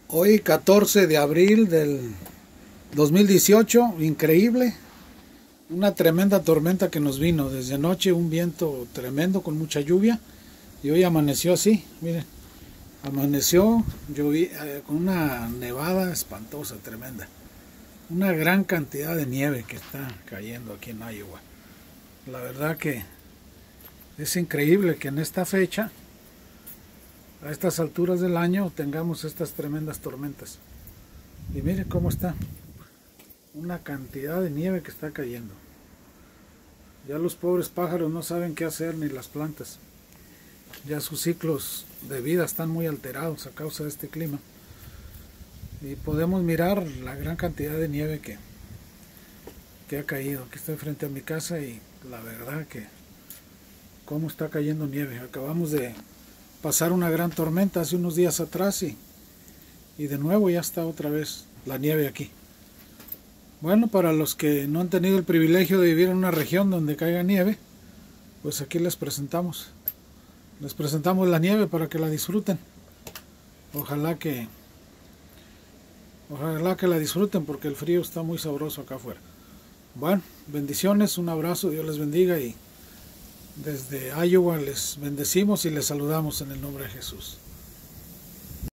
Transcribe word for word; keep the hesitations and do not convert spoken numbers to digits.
Hoy catorce de abril del dos mil dieciocho, increíble, una tremenda tormenta que nos vino desde anoche, un viento tremendo con mucha lluvia, y hoy amaneció así, miren, amaneció lloví, eh, con una nevada espantosa, tremenda, una gran cantidad de nieve que está cayendo aquí en Iowa. La verdad que es increíble que en esta fecha, a estas alturas del año, tengamos estas tremendas tormentas. Y miren cómo está, una cantidad de nieve que está cayendo. Ya los pobres pájaros no saben qué hacer, ni las plantas. Ya sus ciclos de vida están muy alterados a causa de este clima. Y podemos mirar la gran cantidad de nieve que, que ha caído. Aquí estoy frente a mi casa y la verdad que cómo está cayendo nieve. Acabamos de pasar una gran tormenta hace unos días atrás y, y de nuevo ya está otra vez la nieve aquí. Bueno, para los que no han tenido el privilegio de vivir en una región donde caiga nieve, pues aquí les presentamos. Les presentamos la nieve para que la disfruten. Ojalá que, ojalá que la disfruten porque el frío está muy sabroso acá afuera. Bueno, bendiciones, un abrazo, Dios les bendiga y desde Iowa les bendecimos y les saludamos en el nombre de Jesús.